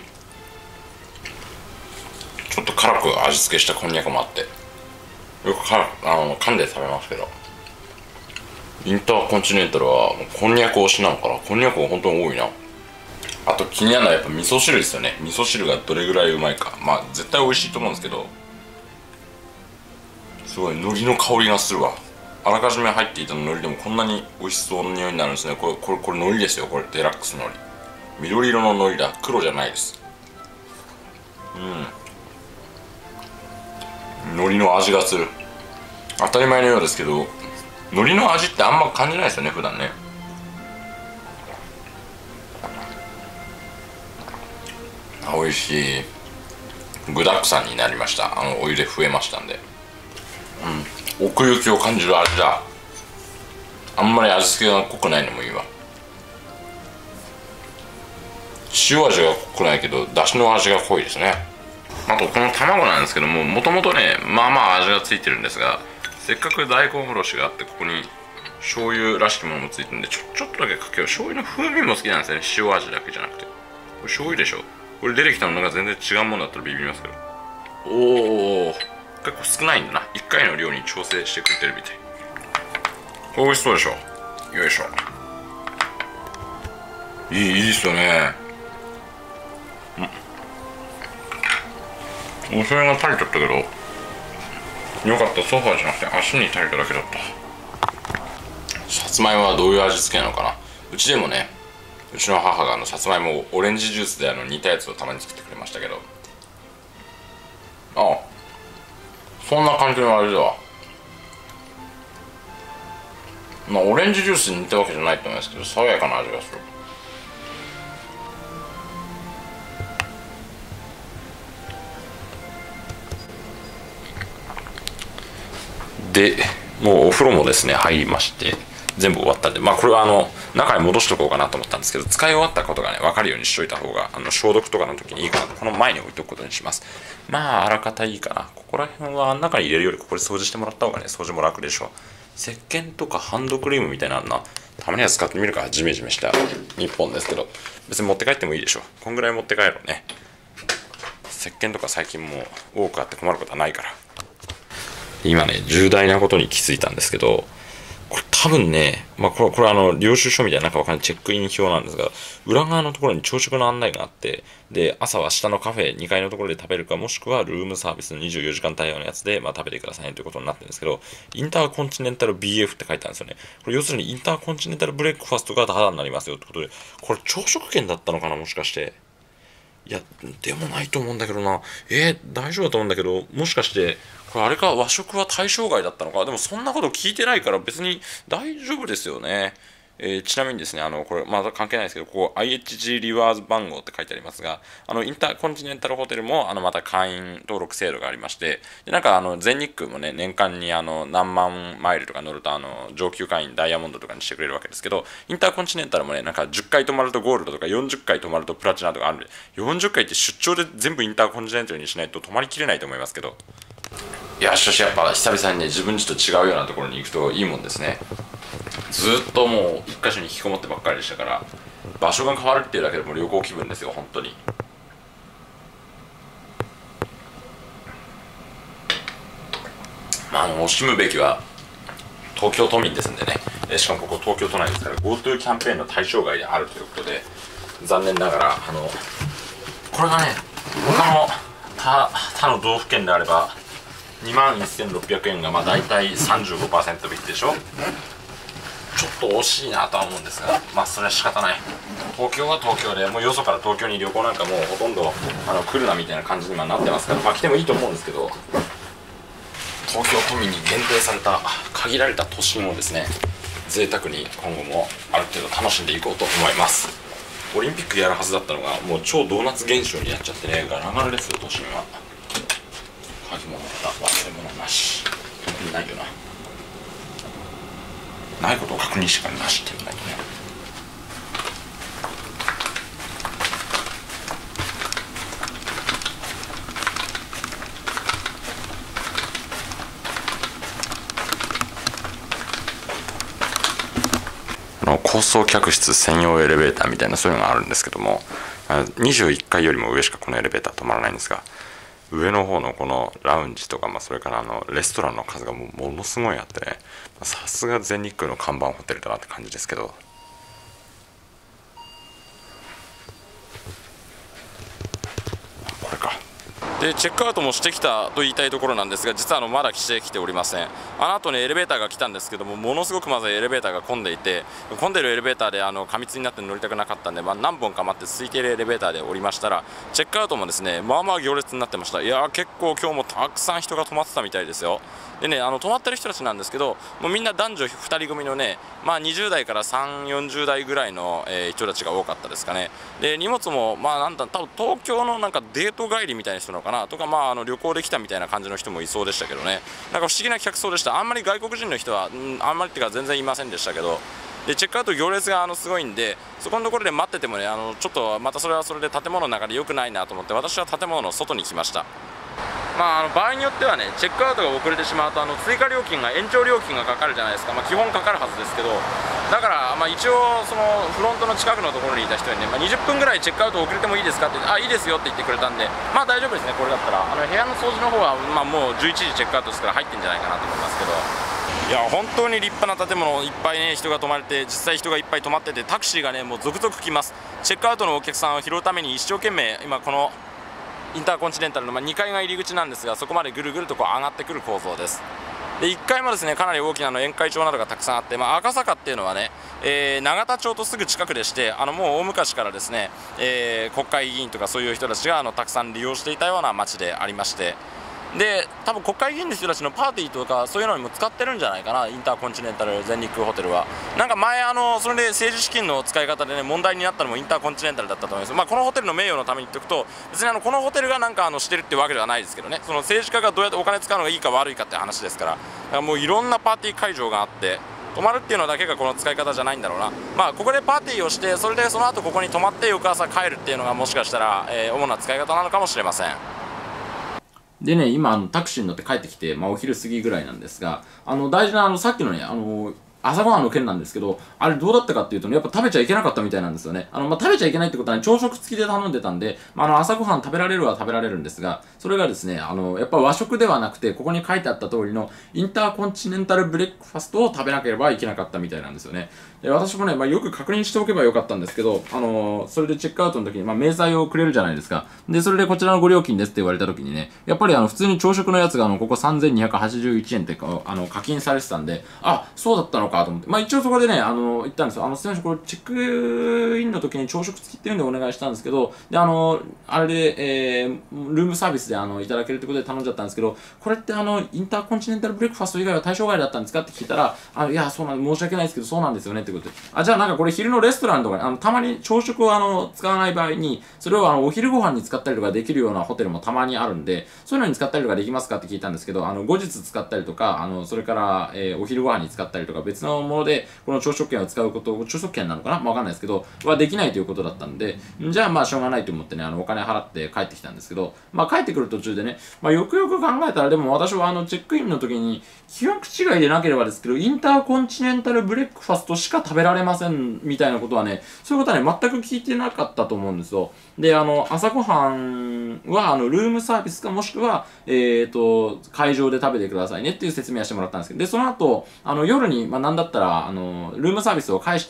ちょっと辛く味付けしたこんにゃくもあって、よく噛んで食べますけど、インターコンチネンタルはこんにゃく推しなのかな。こんにゃくが本当に多いな。あと気になるのはやっぱ味噌汁ですよね。味噌汁がどれぐらいうまいか。まあ絶対美味しいと思うんですけど、すごい海苔の香りがするわ。あらかじめ入っていた海苔でもこんなに美味しそうな匂いになるんですね。これ海苔ですよ。これデラックス海苔、緑色の海苔だ。黒じゃないです。海苔の味がする。当たり前のようですけど、海苔の味ってあんま感じないですよね、普段ね。美味しい。具だくさんになりました。お湯で増えましたんで、奥行きを感じる味だ。あんまり味付けが濃くないのもいいわ。塩味が濃くないけどだしの味が濃いですね。あとこの卵なんですけども、もともとね、まあまあ味がついてるんですが、せっかく大根おろしがあって、ここに醤油らしきものもついてるんで、ちょっとだけかけよう。醤油の風味も好きなんですよね、塩味だけじゃなくて。 れ醤油でしょ。これ出てきたのなんか全然違うものだったらビビりますけど、おお、結構少ないんだな。1回の量に調整してくれてるみたい。これ美味しそうでしょ。よいしょ。いいっすよね。お醤油が垂れちゃったけど、よかった。ソファーじゃなくて足に垂れただけだった。さつまいもはどういう味付けなのかな。うちでもね、うちの母がさつまいもをオレンジジュースで煮たやつをたまに作ってくれましたけど、ああ、そんな感じの味だわ。まあオレンジジュースに似たわけじゃないと思いますけど、爽やかな味がする。で、もうお風呂もですね入りまして、全部終わったんで、まあこれは中に戻しとこうかなと思ったんですけど、使い終わったことがね分かるようにしといた方が消毒とかの時にいいかなと、この前に置いとくことにします。まああらかたいいかな。ここら辺は中に入れるよりここで掃除してもらった方がね、掃除も楽でしょう。石鹸とかハンドクリームみたいなのたまには使ってみるか。ジメジメした日本ですけど、別に持って帰ってもいいでしょう。こんぐらい持って帰ろうね。石鹸とか最近も多くあって困ることはないから。今ね重大なことに気づいたんですけど、これ多分ね、まあこれ領収書みたいななんかわかんないチェックイン表なんですが、裏側のところに朝食の案内があって、で朝は下のカフェ2階のところで食べるか、もしくはルームサービスの24時間対応のやつで、まあ、食べてくださいねということになってるんですけど、インターコンチネンタル BF って書いてあるんですよね。これ要するにインターコンチネンタルブレックファストがタダになりますよってことで、これ朝食券だったのかな、もしかして。いやでもないと思うんだけどな。大丈夫だと思うんだけど、もしかしてこれあれか、和食は対象外だったのか。でもそんなこと聞いてないから別に大丈夫ですよね。ちなみにですね、これまだ関係ないですけど、ここ IHG リワーズ番号って書いてありますが、インターコンチネンタルホテルもまた会員登録制度がありまして、でなんか全日空もね、年間に何万マイルとか乗ると上級会員ダイヤモンドとかにしてくれるわけですけど、インターコンチネンタルもね、なんか10回泊まるとゴールドとか40回泊まるとプラチナとかあるんで、40回って出張で全部インターコンチネンタルにしないと泊まりきれないと思いますけど、いやしかしやっぱ久々にね、自分ちと違うようなところに行くといいもんですね。ずっともう一箇所に引きこもってばっかりでしたから、場所が変わるっていうだけでも旅行気分ですよ、本当に。まあ惜しむべきは東京都民ですんでね、しかもここ東京都内ですから GoTo キャンペーンの対象外であるということで、残念ながらこれがね、他の他の道府県であれば21,600円がまあ大体 35% 引きでしょ。ちょっと惜しいなとは思うんですが、まあそれは仕方ない。東京は東京で、もうよそから東京に旅行なんかもうほとんど来るなみたいな感じにはなってますから、まあ来てもいいと思うんですけど、東京都民に限定された限られた都心をですね、贅沢に今後もある程度楽しんでいこうと思います。オリンピックやるはずだったのがもう超ドーナツ現象になっちゃってね、ガラガラですよ都心は。鍵もまた忘れ物なし、特にないよな。ないことを確認してからなしって言わないとね。高層客室専用エレベーターみたいな、そういうのがあるんですけども、21階よりも上しかこのエレベーター止まらないんですが、上の方のこのラウンジとか、それからレストランの数がものすごいあってね、さすが全日空の看板ホテルだなって感じですけど、これか。でチェックアウトもしてきたと言いたいところなんですが、実はまだしてきておりません。後ねエレベーターが来たんですけども、ものすごくまずエレベーターが混んでいて、混んでるエレベーターで過密になって乗りたくなかったんで、何本か待って空いているエレベーターで降りましたら、チェックアウトもですね、まあまあ行列になってました。いやー結構今日もたくさん人が泊まってたみたいですよ。でね、泊まってる人たちなんですけど、もうみんな男女2人組のね、まあ20代から3、40代ぐらいの、人たちが多かったですかね。で荷物も多分東京のなんかデート帰りみたいな人なのかなとか、旅行で来たみたいな感じの人もいそうでしたけどね、なんか不思議な客層でした。あんまり外国人の人は、あんまりっていうか全然いませんでしたけど、でチェックアウト行列がすごいんで、そこのところで待っててもね、ちょっとまたそれはそれで建物の中で良くないなと思って、私は建物の外に来ました。 場合によってはね、チェックアウトが遅れてしまうと追加料金が、延長料金がかかるじゃないですか。基本かかるはずですけど、だから一応そのフロントの近くのところにいた人にね、20分ぐらいチェックアウト遅れてもいいですかって、いいですよって言ってくれたんで、大丈夫ですね。これだったら部屋の掃除の方はもう11時チェックアウトですから入ってんじゃないかなと思いますけど、いや本当に立派な建物いっぱいね、人が泊まれて、実際人がいっぱい泊まってて、タクシーがねもう続々来ます。チェックアウトのお客さんを拾うために一生懸命今このインターコンチネンタルの2階が入り口なんですが、そこまでぐるぐると上がってくる構造です。で1階もですねかなり大きな宴会場などがたくさんあって、赤坂っていうのはね、永田町とすぐ近くでして、もう大昔からですね、国会議員とかそういう人たちがたくさん利用していたような街でありまして、で多分国会議員の人たちのパーティーとかそういうのにも使ってるんじゃないかな、インターコンチネンタル全日空ホテルは。なんか前それで政治資金の使い方でね問題になったのもインターコンチネンタルだったと思います。このホテルの名誉のために言っておくと、別にこのホテルがなんかしてるってわけではないですけどね、その政治家がどうやってお金使うのがいいか悪いかって話ですから、だからもういろんなパーティー会場があって、泊まるっていうのだけがこの使い方じゃないんだろうな。ここでパーティーをして、それでその後ここに泊まって翌朝帰るっていうのがもしかしたら、主な使い方なのかもしれません。でね、今タクシーに乗って帰ってきて、お昼過ぎぐらいなんですが、大事なさっきのね、朝ごはんの件なんですけど、あれどうだったかっていうとね、やっぱ食べちゃいけなかったみたいなんですよね。食べちゃいけないってことはね、朝食付きで頼んでたんで、朝ごはん食べられるは食べられるんですが、それがですね、やっぱ和食ではなくて、ここに書いてあった通りのインターコンチネンタルブレックファストを食べなければいけなかったみたいなんですよね。で私もね、よく確認しておけばよかったんですけど、それでチェックアウトの時に、明細をくれるじゃないですか。で、それでこちらのご料金ですって言われた時にね、やっぱり普通に朝食のやつがここ3281円って課金されてたんで、そうだったのかと思って。一応そこでね、言ったんですよ。すみません、これチェックインの時に朝食付きっていうんでお願いしたんですけど、で、あれで、ルームサービスでいただけるってことで頼んじゃったんですけど、これってインターコンチネンタルブレックファスト以外は対象外だったんですかって聞いたら、いや、そうなんで、申し訳ないですけど、そうなんですよねってことで。じゃあなんかこれ昼のレストランとかに、たまに朝食を使わない場合に、それをお昼ご飯に使ったりとかできるようなホテルもたまにあるんで、そういうのに使ったりとかできますかって聞いたんですけど、後日使ったりとか、それから、お昼ご飯に使ったりとか別のもので、この朝食券を使うこと、朝食券なのかなわかんないですけど、はできないということだったんで、じゃあしょうがないと思ってね、お金払って帰ってきたんですけど、帰ってくる途中でね、よくよく考えたら、でも私はチェックインの時に、記憶違いでなければですけど、インターコンチネンタルブレックファストしか食べられませんみたいなことはね、そういうことはね、全く聞いてなかったと思うんですよ。で、朝ごはんは、ルームサービスかもしくは、会場で食べてくださいねっていう説明はしてもらったんですけど、で、その後、夜に、なんだったら、ルームサービスを返して、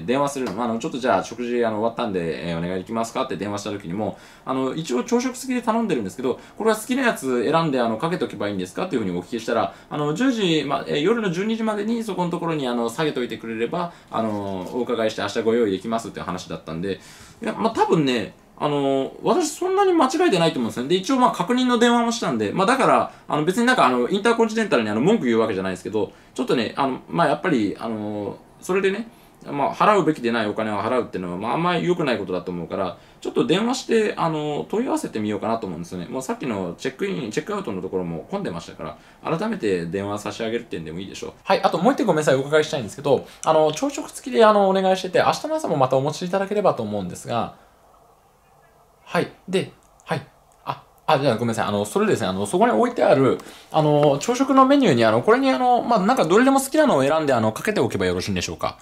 電話するの、ちょっとじゃあ食事終わったんで、お願いできますかって電話した時にも、一応朝食付きで頼んでるんですけど、これは好きなやつ選んで、かけとけばいいんですかっていうふうにお聞きしたら、10時、夜の12時までにそこのところに、下げといてくれれば、お伺いして明日ご用意できますっていう話だったんで、いや、多分ね、私そんなに間違えてないと思うんですよね。で、一応確認の電話もしたんで、だから、別になんかインターコンチネンタルに文句言うわけじゃないですけど、ちょっとね、やっぱり、それでね、払うべきでないお金を払うっていうのは、あんまり良くないことだと思うから、ちょっと電話して、問い合わせてみようかなと思うんですよね。もうさっきのチェックアウトのところも混んでましたから、改めて電話差し上げるってんでもいいでしょう。はい、あともう一点ごめんなさい、お伺いしたいんですけど、朝食付きでお願いしてて、明日の朝もまたお持ちいただければと思うんですが、はい。で、はい。じゃあごめんなさい。それですね、そこに置いてある、朝食のメニューに、これになんかどれでも好きなのを選んで、かけておけばよろしいんでしょうか。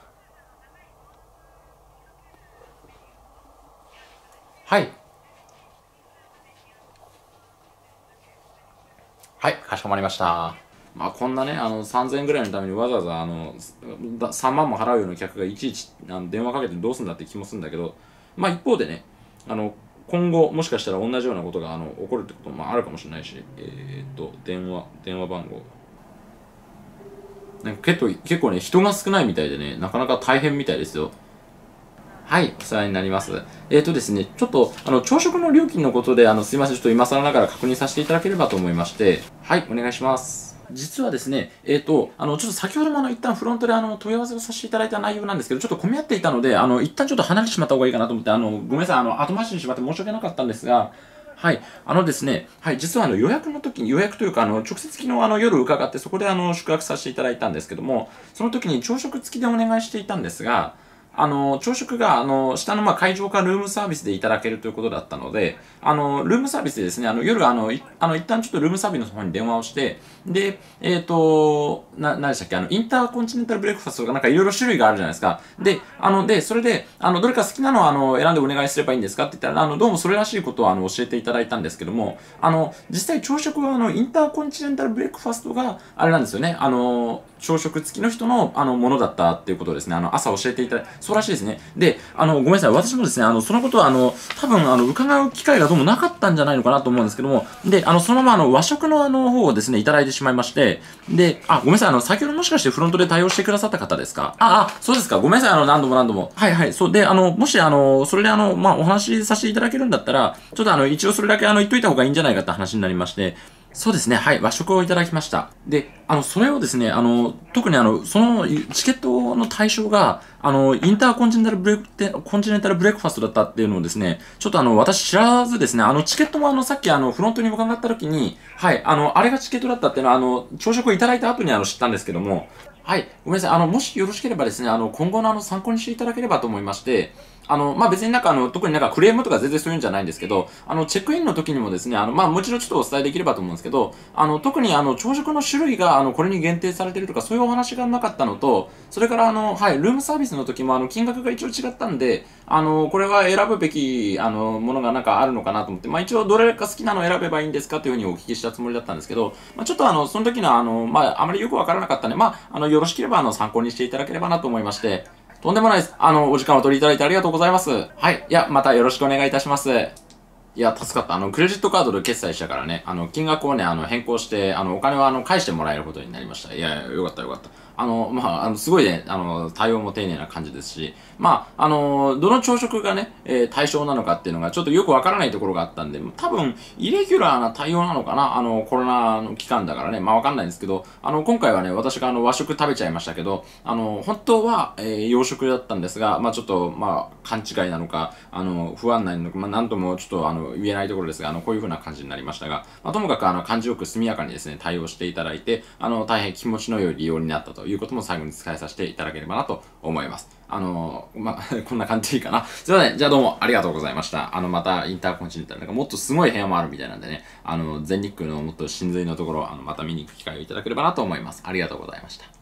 はい。はい、かしこまりました。こんなね、3000円ぐらいのためにわざわざ、3万も払うような客がいちいち電話かけてどうすんだって気もするんだけど、一方でね、今後、もしかしたら同じようなことが起こるってこともあるかもしれないし、電話番号。なんか結構ね、人が少ないみたいでね、なかなか大変みたいですよ。はい、お世話になります。ですね、ちょっと、朝食の料金のことで、すいません、ちょっと今更ながら確認させていただければと思いまして、はい、お願いします。実はですね、ちょっと先ほども一旦フロントで問い合わせをさせていただいた内容なんですけど、ちょっと混み合っていたので、一旦ちょっと離れてしまった方がいいかなと思って、ごめんなさい、後回しにしまって申し訳なかったんですが、はい。ですね、はい。実は予約の時に、予約というか、直接昨日夜伺って、そこで宿泊させていただいたんですけども、その時に朝食付きでお願いしていたんですが、 朝食が、下の、会場かルームサービスでいただけるということだったので、ルームサービスでですね、夜、一旦ちょっとルームサービスの方に電話をして、で、何でしたっけ、インターコンチネンタルブレックファストとかなんかいろいろ種類があるじゃないですか。で、それで、どれか好きなのを選んでお願いすればいいんですかって言ったら、どうもそれらしいことを教えていただいたんですけども、実際朝食はインターコンチネンタルブレックファストが、あれなんですよね、朝食付きの人の、ものだったっていうことですね。朝教えていただいて、そうらしいですね。で、ごめんなさい。私もですね、そのことは、多分、伺う機会がどうもなかったんじゃないのかなと思うんですけども、で、そのまま、和食の方をですね、いただいてしまいまして、で、ごめんなさい。先ほどもしかしてフロントで対応してくださった方ですか？そうですか。ごめんなさい。何度も何度も。はいはい。そう。で、もし、それでお話しさせていただけるんだったら、ちょっと一応それだけ言っといた方がいいんじゃないかって話になりまして、そうですね。はい。和食をいただきました。で、それをですね、特にそのチケットの対象が、インターコンチネンタルブレックファストだったっていうのをですね、ちょっと私知らずですね、チケットもさっきフロントに伺った時に、はい、あれがチケットだったっていうのは、朝食をいただいた後に知ったんですけども、はい、ごめんなさい。もしよろしければですね、今後の参考にしていただければと思いまして、別になんか特になんかクレームとか全然そういうんじゃないんですけど、チェックインの時にもですね、もちろんちょっとお伝えできればと思うんですけど、特に朝食の種類がこれに限定されているとか、そういうお話がなかったのと、それからはい、ルームサービスの時も金額が一応違ったんで、これは選ぶべき、ものがなんかあるのかなと思って、一応どれか好きなのを選べばいいんですかというふうにお聞きしたつもりだったんですけど、ちょっとその時のあまりよくわからなかったんで、よろしければ参考にしていただければなと思いまして、とんでもないです。お時間をお取りいただいてありがとうございます。はい。いや、またよろしくお願いいたします。いや、助かった。クレジットカードで決済したからね、金額をね、変更して、お金を返してもらえることになりました。いやいや、よかったよかった。すごいね、対応も丁寧な感じですし、どの朝食がね、対象なのかっていうのがちょっとよくわからないところがあったんで、多分、イレギュラーな対応なのかなコロナの期間だからね、わかんないんですけど、今回はね、私が和食食べちゃいましたけど、本当は、洋食だったんですが、ちょっと、勘違いなのか、不安なのか、なんともちょっと、言えないところですが、こういう風な感じになりましたが、ともかく、感じよく速やかにですね、対応していただいて、大変気持ちの良い利用になったということも最後に伝えさせていただければなと思います。こんな感じでいいかな。すいません。じゃあどうもありがとうございました。またインターコンチネンタル、なんかもっとすごい部屋もあるみたいなんでね、全日空のもっと真髄のところ、また見に行く機会をいただければなと思います。ありがとうございました。